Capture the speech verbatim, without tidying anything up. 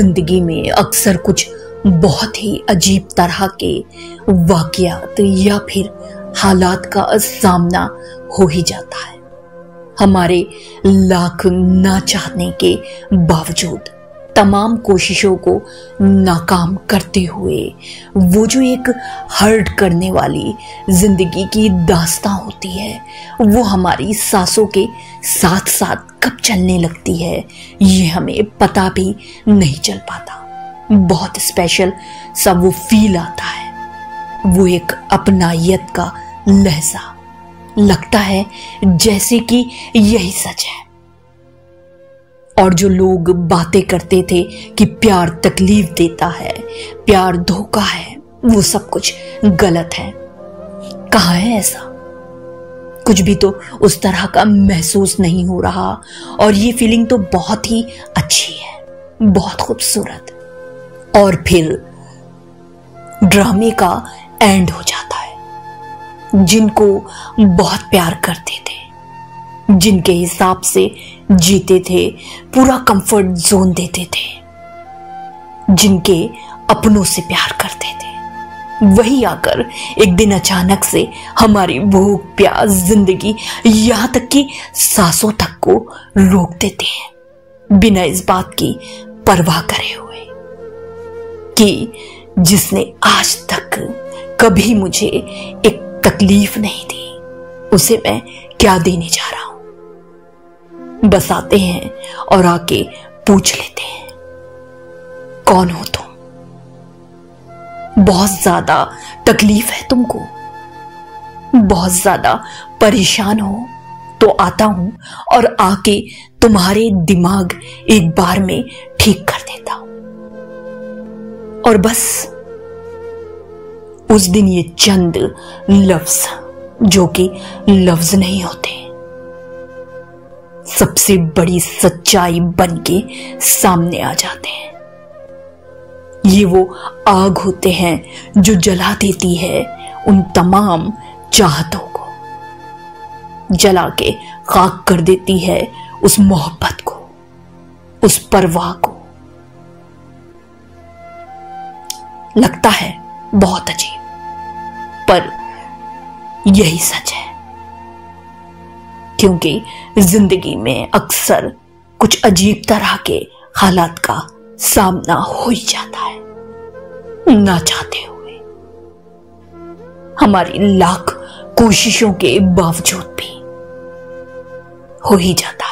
जिंदगी में अक्सर कुछ बहुत ही अजीब तरह के वाकयात या फिर हालात का सामना हो ही जाता है। हमारे लाख ना चाहने के बावजूद तमाम कोशिशों को नाकाम करते हुए वो जो एक हर्ट करने वाली जिंदगी की दास्तां होती है वो हमारी सांसों के साथ साथ कब चलने लगती है ये हमें पता भी नहीं चल पाता। बहुत स्पेशल सा वो फील आता है, वो एक अपनायत का लहजा, लगता है जैसे कि यही सच है। और जो लोग बातें करते थे कि प्यार तकलीफ देता है, प्यार धोखा है, वो सब कुछ गलत है। कहाँ है ऐसा? कुछ भी तो उस तरह का महसूस नहीं हो रहा और ये फीलिंग तो बहुत ही अच्छी है, बहुत खूबसूरत। और फिर ड्रामे का एंड हो जाता है। जिनको बहुत प्यार करते थे, जिनके हिसाब से जीते थे, पूरा कंफर्ट जोन देते थे, जिनके अपनों से प्यार करते थे, वही आकर एक दिन अचानक से हमारी भूख प्यास जिंदगी यहां तक कि सांसों तक को रोक देते हैं, बिना इस बात की परवाह करे हुए कि जिसने आज तक कभी मुझे एक तकलीफ नहीं दी उसे मैं क्या देने जा रहा हूं। बस आते हैं और आके पूछ लेते हैं, कौन हो तुम? बहुत ज्यादा तकलीफ है तुमको, बहुत ज्यादा परेशान हो तो आता हूं और आके तुम्हारे दिमाग एक बार में ठीक कर देता हूं। और बस उस दिन ये चंद लफ्ज, जो कि लफ्ज नहीं होते, सबसे बड़ी सच्चाई बनके सामने आ जाते हैं। ये वो आग होते हैं जो जला देती है उन तमाम चाहतों को, जला के खाक कर देती है उस मोहब्बत को, उस परवाह को। लगता है बहुत अजीब, पर यही सच है। क्योंकि जिंदगी में अक्सर कुछ अजीब तरह के हालात का सामना हो ही जाता है, ना चाहते हुए। हमारी लाख कोशिशों के बावजूद भी हो ही जाता है।